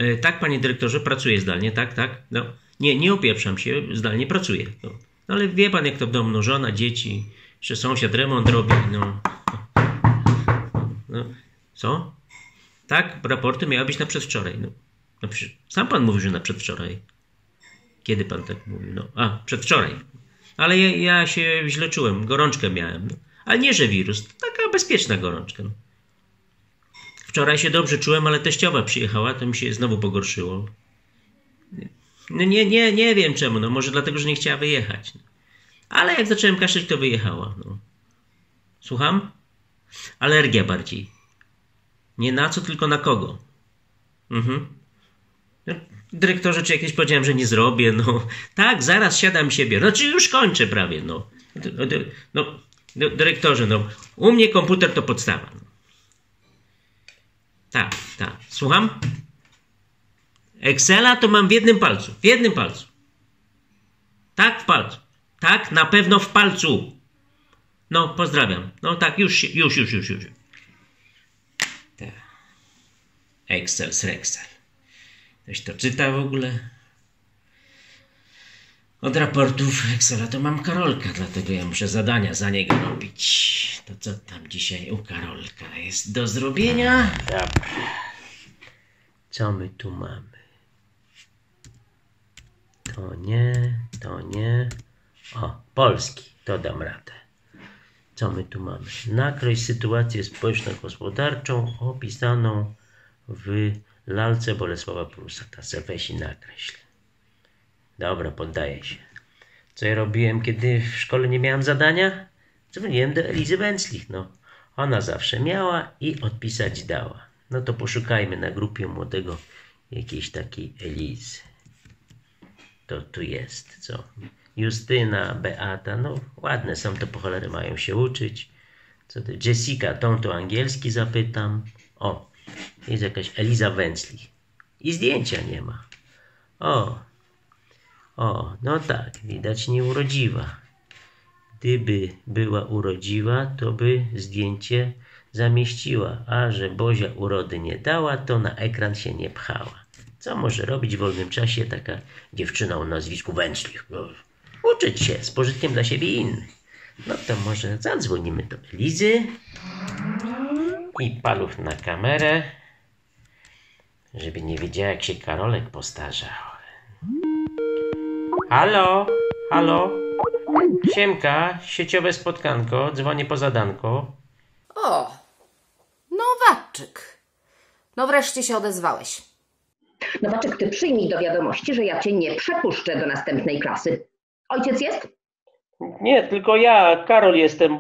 Tak, panie dyrektorze, pracuję zdalnie, tak, tak. No, nie opieprzam się, zdalnie pracuję. No, ale wie pan, jak to w domu, no, żona, dzieci, jeszcze sąsiad remont robi, no. Co? Tak, raporty miały być na przedwczoraj. No przecież sam pan mówił, że na przedwczoraj. Kiedy pan tak mówił? No, przedwczoraj. Ale ja się źle czułem, gorączkę miałem. No. Ale nie, że wirus, taka bezpieczna gorączka. No. Wczoraj się dobrze czułem, ale teściowa przyjechała, to mi się znowu pogorszyło. No nie wiem czemu, no może dlatego, że nie chciała wyjechać. No. Ale jak zacząłem kaszleć, to wyjechała. No. Słucham? Alergia bardziej. Nie na co, tylko na kogo. No, dyrektorze, czy jakieś powiedziałem, że nie zrobię, no. Tak, zaraz siadam siebie. No, czy już kończę prawie, no. Dyrektorze, no. U mnie komputer to podstawa. No. Tak. Słucham? Excela to mam w jednym palcu. W jednym palcu. Tak, w palcu. Tak, na pewno w palcu. No, pozdrawiam. No tak, już. Tak. Excel z Rexel. Ktoś to czyta w ogóle? Od raportów Excela to mam Karolka, dlatego ja muszę zadania za niego robić. To co tam dzisiaj u Karolka jest do zrobienia? Dobra. Co my tu mamy? To nie. O, polski, to dam radę. Co my tu mamy? Nakreśl sytuację społeczno-gospodarczą opisaną w lalce Bolesława Prusa. Ta se weź i nakreśl. Dobra, poddaję się. Co ja robiłem, kiedy w szkole nie miałem zadania? Dzwoniłem do Elizy Węclich, no. Ona zawsze miała i odpisać dała. No to poszukajmy na grupie młodego jakiejś takiej Elizy. To tu jest, co? Justyna, Beata, no ładne są, to po cholerę mają się uczyć. Co to? Jessica, to angielski zapytam. O, jest jakaś Eliza Węclich. I zdjęcia nie ma. O, no tak, widać nieurodziwa. Gdyby była urodziwa, to by zdjęcie zamieściła, a że Bozia urody nie dała, to na ekran się nie pchała. Co może robić w wolnym czasie taka dziewczyna o nazwisku Węclich? Uczyć się z pożytkiem dla siebie i innych. No to może zadzwonimy do Elizy i paluch na kamerę, żeby nie wiedziała, jak się Karolek postarzał. Halo? Siemka, sieciowe spotkanko, dzwonię po zadanko. O, Nowaczyk. No wreszcie się odezwałeś. Nowaczyk, ty przyjmij do wiadomości, że ja cię nie przepuszczę do następnej klasy. Ojciec jest? Nie, tylko ja, Karol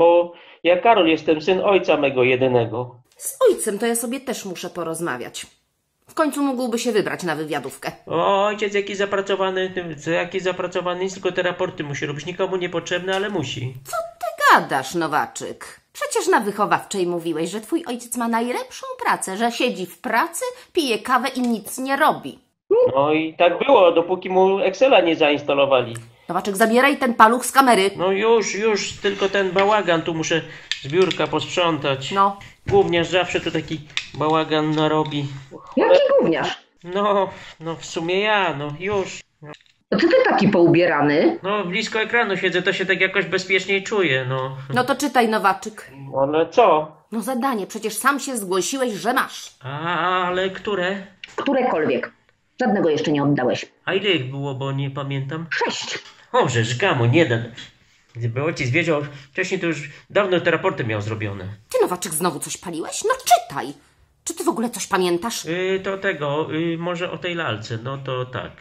jestem, syn ojca mego jedynego. Z ojcem to ja sobie też muszę porozmawiać. W końcu mógłby się wybrać na wywiadówkę. O, ojciec jaki zapracowany, tylko te raporty musi robić. Nikomu niepotrzebne, ale musi. Co ty gadasz, Nowaczyk? Przecież na wychowawczej mówiłeś, że twój ojciec ma najlepszą pracę, że siedzi w pracy, pije kawę i nic nie robi. No i tak było, dopóki mu Excela nie zainstalowali. Nowaczyk, zabieraj ten paluch z kamery. No już, tylko ten bałagan, tu muszę z biurka posprzątać. No. Gówniarz zawsze tu taki bałagan narobi. Jaki gówniarz? No w sumie ja, już. Co ty taki poubierany? No blisko ekranu siedzę, to się tak jakoś bezpieczniej czuję, no. No to czytaj, Nowaczyk. Ale co? No zadanie, przecież sam się zgłosiłeś, że masz. Ale które? Którekolwiek. Żadnego jeszcze nie oddałeś. A ile ich było, bo nie pamiętam? 6. O, żegamo, nie da. Gdyby ojciec wiedział wcześniej, to już dawno te raporty miał zrobione. Ty, Nowaczyk, znowu coś paliłeś? No czytaj. Czy ty w ogóle coś pamiętasz? Może o tej lalce, no to tak.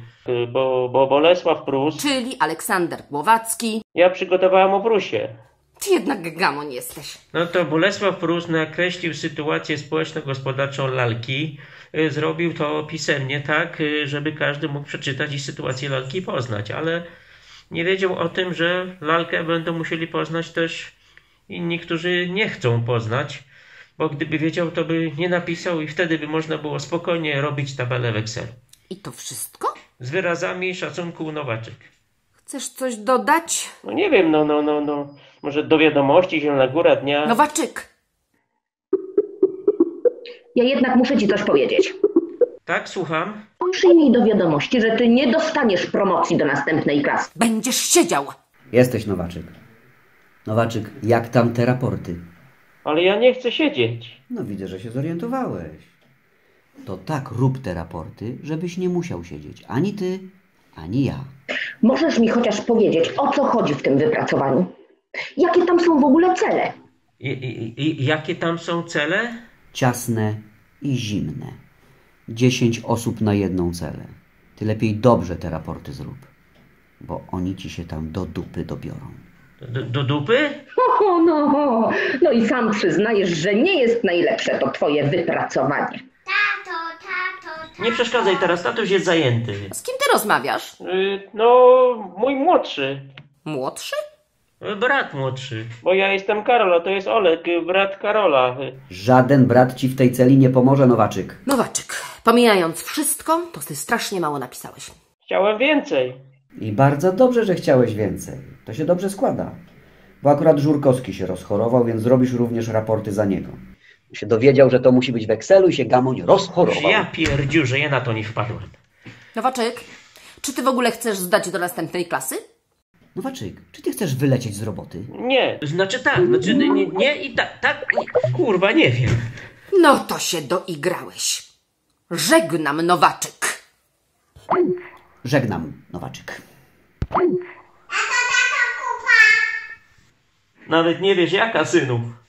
Bo Bolesław Prus... Czyli Aleksander Głowacki. Ja przygotowałem o Prusie. Ty jednak gamon jesteś. No to Bolesław Prus nakreślił sytuację społeczno-gospodarczą lalki. Zrobił to pisemnie tak, żeby każdy mógł przeczytać i sytuację lalki poznać, ale nie wiedział o tym, że lalkę będą musieli poznać też inni, którzy nie chcą poznać, bo gdyby wiedział, to by nie napisał i wtedy by można było spokojnie robić tabelę w Excelu. I to wszystko? Z wyrazami szacunku Nowaczyk. Chcesz coś dodać? No nie wiem, może do wiadomości, Zielona Góra Dnia. Nowaczyk! Ja jednak muszę ci coś powiedzieć. Tak, słucham? Przyjmij do wiadomości, że ty nie dostaniesz promocji do następnej klasy. Będziesz siedział. Jesteś, Nowaczyk. Nowaczyk, jak tam te raporty? Ale ja nie chcę siedzieć. No widzę, że się zorientowałeś. To tak rób te raporty, żebyś nie musiał siedzieć. Ani ty, ani ja. Możesz mi chociaż powiedzieć, o co chodzi w tym wypracowaniu? Jakie tam są w ogóle cele? I jakie tam są cele? Ciasne i zimne. 10 osób na jedną celę. Ty lepiej dobrze te raporty zrób, bo oni ci się tam do dupy dobiorą. Do dupy? No i sam przyznajesz, że nie jest najlepsze to twoje wypracowanie. Nie przeszkadzaj teraz, tatuś jest zajęty. Z kim ty rozmawiasz? No, mój młodszy. Młodszy? Brat młodszy. Bo ja jestem Karol, a to jest Olek, brat Karola. Żaden brat ci w tej celi nie pomoże, Nowaczyk. Nowaczyk, pomijając wszystko, to ty strasznie mało napisałeś. Chciałem więcej. I bardzo dobrze, że chciałeś więcej. To się dobrze składa. Bo akurat Żurkowski się rozchorował, więc zrobisz również raporty za niego. Się dowiedział, że to musi być w Excelu i się Gamoń rozchorował. Ja pierdziu, że ja na to nie wpadłem. Nowaczyk, czy ty w ogóle chcesz zdać do następnej klasy? Nowaczyk, czy ty chcesz wylecieć z roboty? Nie. Znaczy tak, nie i tak, kurwa, nie wiem. No to się doigrałeś. Żegnam, Nowaczyk. Żegnam, Nowaczyk. Nawet nie wiesz jaka, synu.